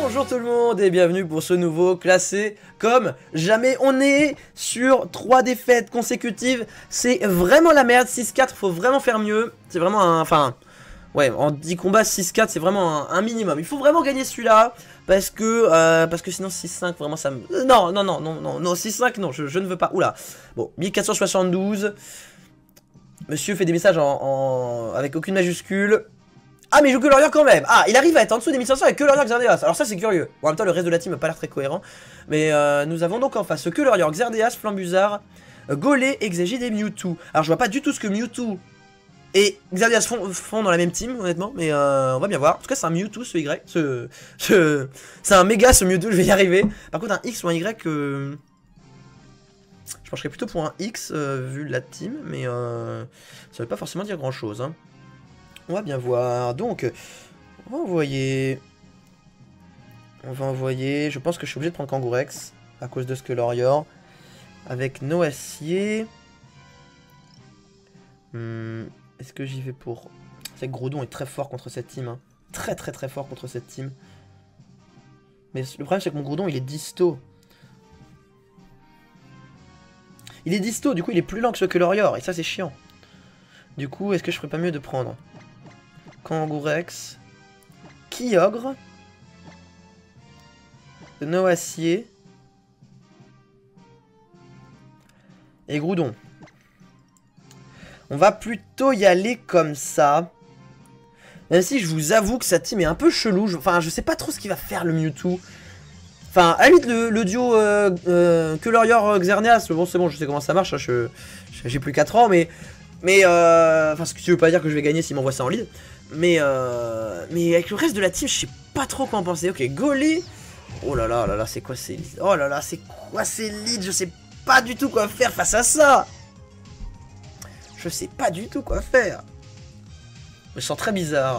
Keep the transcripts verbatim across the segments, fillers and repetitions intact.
Bonjour tout le monde et bienvenue pour ce nouveau classé comme jamais. On est sur trois défaites consécutives, c'est vraiment la merde. Six quatre, faut vraiment faire mieux. C'est vraiment un... Enfin, ouais, en dix combats, six quatre, c'est vraiment un, un minimum. Il faut vraiment gagner celui-là parce que euh, parce que sinon six cinq, vraiment ça me... Non, non, non, non, non, non, six cinq, non, je, je ne veux pas. Oula. Bon, mille quatre cent soixante-douze. Monsieur fait des messages en, en... avec aucune majuscule. Ah mais il joue que Lorior quand même. Ah, il arrive à être en dessous des mille cinq cents avec que Lorior Xerneas. Alors ça c'est curieux. Bon, en même temps le reste de la team n'a pas l'air très cohérent. Mais euh, nous avons donc en face que Lorior, Xerneas, Flambuzard, Golé, Exégide et Mewtwo. Alors je vois pas du tout ce que Mewtwo et Xerneas font, font dans la même team honnêtement. Mais euh, on va bien voir. En tout cas c'est un Mewtwo ce Y. Ce, ce, c'est un méga ce Mewtwo, je vais y arriver. Par contre un X ou un Y... Euh... Je pencherais plutôt pour un X euh, vu la team. Mais euh, ça veut pas forcément dire grand chose hein. On va bien voir, donc on va envoyer, on va envoyer, je pense que je suis obligé de prendre Kangourex à cause de ce que Lorior, avec Noacier, hmm, est-ce que j'y vais pour, c'est que Groudon est très fort contre cette team, hein. Très très très fort contre cette team, mais le problème c'est que mon Groudon il est disto, il est disto, du coup il est plus lent que ce que Lorior, et ça c'est chiant, du coup est-ce que je ferais pas mieux de prendre Kangourex, Kyogre, Noacier et Groudon. On va plutôt y aller comme ça. Même si je vous avoue que sa team est un peu chelou. Je, enfin, je sais pas trop ce qu'il va faire le Mewtwo. Enfin, à la limite, le, le duo euh, euh, que Lorior Xerneas, bon, c'est bon, je sais comment ça marche. Hein, je j'ai plus quatre ans, mais. Mais euh, enfin, ce que tu veux pas dire que je vais gagner s'il m'envoie ça en lead. Mais euh, mais avec le reste de la team, je sais pas trop quoi en penser. Ok, Golé. Oh là là là là, c'est quoi ces leads? Oh là là, c'est quoi ces leads? Je sais pas du tout quoi faire face à ça. Je sais pas du tout quoi faire. Je me sens très bizarre.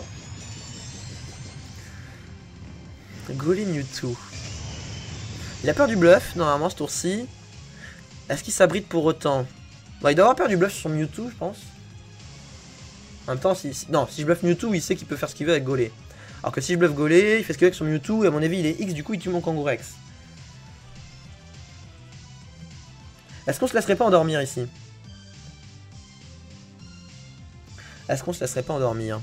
Golé Mewtwo. Il a peur du bluff, normalement, ce tour-ci. Est-ce qu'il s'abrite pour autant? Bah, il doit avoir peur du bluff sur Mewtwo, je pense. En même temps, si, si, non, si je bluffe Mewtwo, il sait qu'il peut faire ce qu'il veut avec Golé. Alors que si je bluffe Golé, il fait ce qu'il veut avec son Mewtwo, et à mon avis, il est X, du coup, il tue mon Kangourex. Est-ce qu'on se laisserait pas endormir ici? Est-ce qu'on se laisserait pas endormir?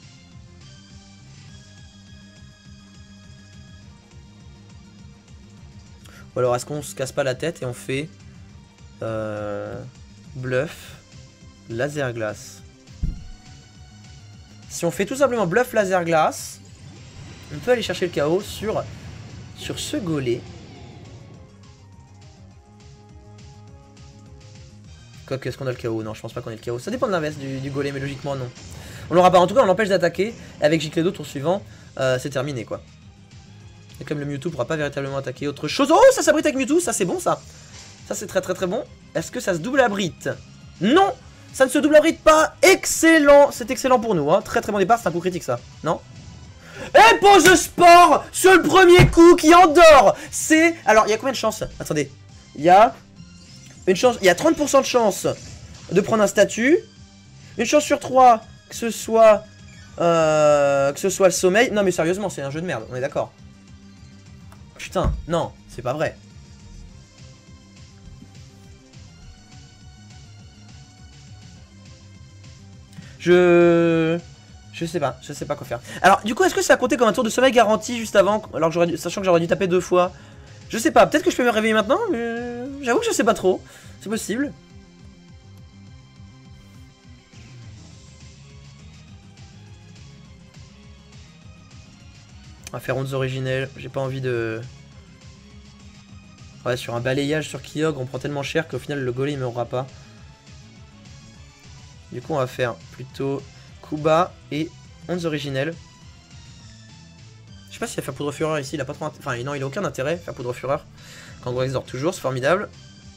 Ou alors, est-ce qu'on se casse pas la tête et on fait... Euh, bluff, laser glace. Si on fait tout simplement bluff laser glace, on peut aller chercher le K O sur, sur ce Golé. Quoi que, est-ce qu'on a le K O? Non, je pense pas qu'on ait le K O. Ça dépend de l'inverse du, du Golé, mais logiquement non. On l'aura pas. En tout cas, on l'empêche d'attaquer. Avec Gicledo, tour suivant, euh, c'est terminé quoi. Et comme le Mewtwo pourra pas véritablement attaquer autre chose. Oh, ça s'abrite avec Mewtwo, ça c'est bon ça. Ça c'est très très très bon. Est-ce que ça se double abrite? Non, ça ne se double abrite pas. Excellent, c'est excellent pour nous hein. Très très bon départ, c'est un coup critique ça. Non? Et pose sport sur le premier coup qui endort. C'est... Alors il y a combien de chances? Attendez. Il y a une chance, il y a trente pour cent de chance de prendre un statut. Une chance sur trois que ce soit euh, que ce soit le sommeil. Non mais sérieusement, c'est un jeu de merde, on est d'accord. Putain, non, c'est pas vrai. Je... Je sais pas, je sais pas quoi faire. Alors, du coup, est-ce que ça a compté comme un tour de sommeil garanti juste avant, alors que j'aurais dû... sachant que j'aurais dû taper deux fois? Je sais pas, peut-être que je peux me réveiller maintenant, mais j'avoue que je sais pas trop. C'est possible. On va faire onze originelles, j'ai pas envie de... Ouais, sur un balayage sur Kyogre, on prend tellement cher qu'au final, le Golé, il meurra pas. Du coup, on va faire plutôt Kuba et onze originelles. Je sais pas s'il va faire poudre fureur ici, il a pas trop... Enfin, non, il a aucun intérêt, faire poudre fureur. Kangourex dort toujours, c'est formidable.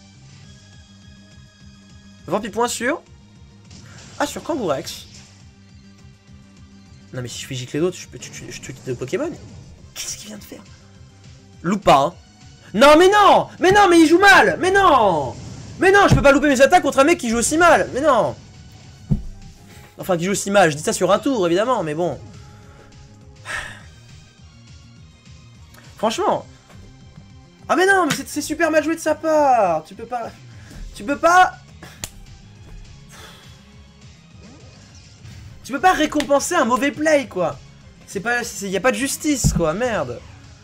Vampipoint sur... Ah, sur Kangourex. Non, mais si je fais Gicledo, je peux tuer de Pokémon. Qu'est-ce qu'il vient de faire? Loupe pas, hein. Non, mais non. Mais non, mais il joue mal. Mais non. Mais non, je peux pas louper mes attaques contre un mec qui joue aussi mal. Mais non. Enfin, qui joue aussi mal. Je dis ça sur un tour, évidemment, mais bon. Franchement. Ah mais non, mais c'est super mal joué de sa part. Tu peux pas... Tu peux pas... Tu peux pas récompenser un mauvais play, quoi. C'est pas... Y a pas de justice, quoi. Merde.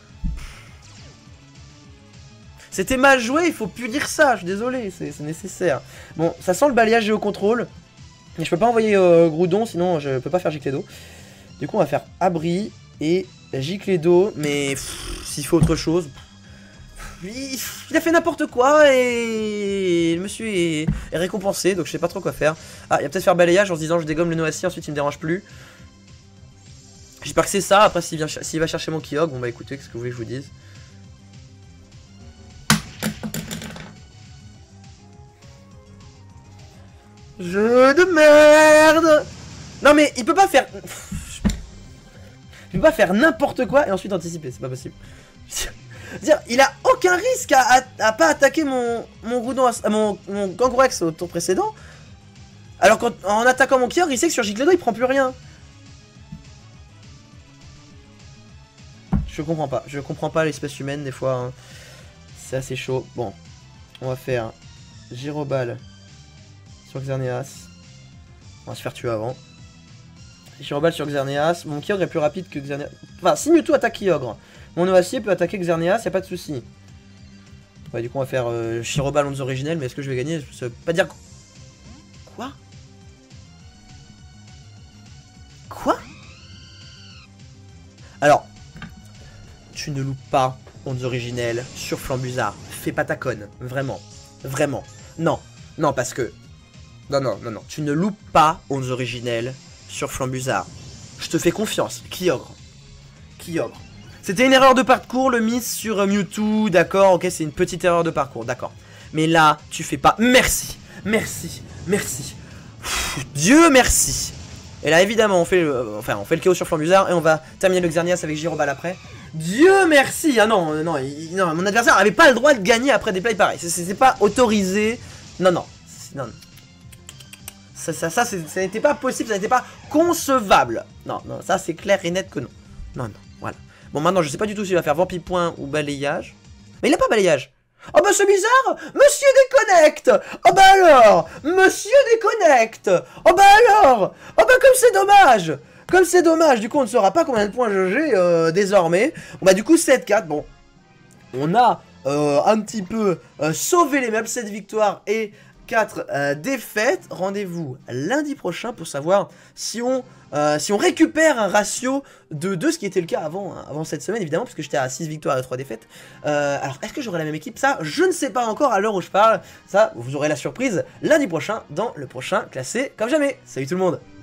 C'était mal joué, il faut plus dire ça. Je suis désolé, c'est nécessaire. Bon, ça sent le balayage géocontrôle. Mais je peux pas envoyer euh, Groudon, sinon je peux pas faire gicler d'eau. Du coup, on va faire abri et gicler d'eau. Mais s'il faut autre chose... Il, il a fait n'importe quoi et le monsieur est, est récompensé, donc je sais pas trop quoi faire. Ah, il va peut-être faire balayage en se disant je dégomme le Noassi, ensuite il me dérange plus. J'espère que c'est ça. Après, s'il s'il va chercher mon Kyogre, bon bah écoutez, qu'est-ce que vous voulez que je vous dise? Jeu de merde. Non mais il peut pas faire... Il peut pas faire n'importe quoi et ensuite anticiper, c'est pas possible. Dire, il a aucun risque à, à, à pas attaquer mon mon Groudon, à, mon, mon Kangourex au tour précédent. Alors qu'en en attaquant mon Kyogre, il sait que sur Giclado il prend plus rien. Je comprends pas, je comprends pas l'espèce humaine des fois. Hein. C'est assez chaud. Bon, on va faire Gyroball sur Xerneas. On va se faire tuer avant. Gyroball sur Xerneas. Mon Kyogre est plus rapide que Xerneas. Enfin, si Mewtwo attaque Kyogre. Mon Noassi peut attaquer Xerneas, y'a pas de souci. Ouais, du coup, on va faire euh, Gyroball onze originel, mais est-ce que je vais gagner? Ça veut pas dire. Quoi? Quoi? Alors, tu ne loupes pas onze originel sur Flambuzard. Fais pas ta conne. Vraiment. Vraiment. Non. Non, parce que. Non, non, non, non. Tu ne loupes pas onze originel sur Flambuzard. Je te fais confiance. Kyogre. Kyogre. C'était une erreur de parcours, le miss sur Mewtwo, d'accord, ok, c'est une petite erreur de parcours, d'accord. Mais là, tu fais pas... Merci, merci, merci. Pff, Dieu merci. Et là, évidemment, on fait le, enfin, on fait le K O sur Flambuzard et on va terminer le Xerneas avec Gyroball après. Dieu merci. Ah non, non, il, non, mon adversaire avait pas le droit de gagner après des plays pareils. C'est pas autorisé. Non, non, non, non. Ça, ça, ça, ça n'était pas possible, ça n'était pas concevable. Non, non, ça c'est clair et net que non. Non, non, voilà. Bon, maintenant, je sais pas du tout s'il va faire Vampipoint ou balayage. Mais il a pas balayage. Oh bah c'est bizarre. Monsieur déconnecte. Oh bah alors. Monsieur déconnecte. Oh bah alors. Oh bah comme c'est dommage. Comme c'est dommage. Du coup, on ne saura pas combien de points j'ai euh, désormais. Bon bah du coup, sept quatre. Bon. On a euh, un petit peu euh, sauvé les meubles. sept victoires et quatre euh, défaites. Rendez-vous lundi prochain pour savoir si on... Euh, si on récupère un ratio de deux, ce qui était le cas avant, hein, avant cette semaine évidemment, puisque j'étais à six victoires et trois défaites. Euh, alors est-ce que j'aurai la même équipe? Ça, je ne sais pas encore à l'heure où je parle. Ça, vous aurez la surprise lundi prochain dans le prochain classé comme jamais. Salut tout le monde!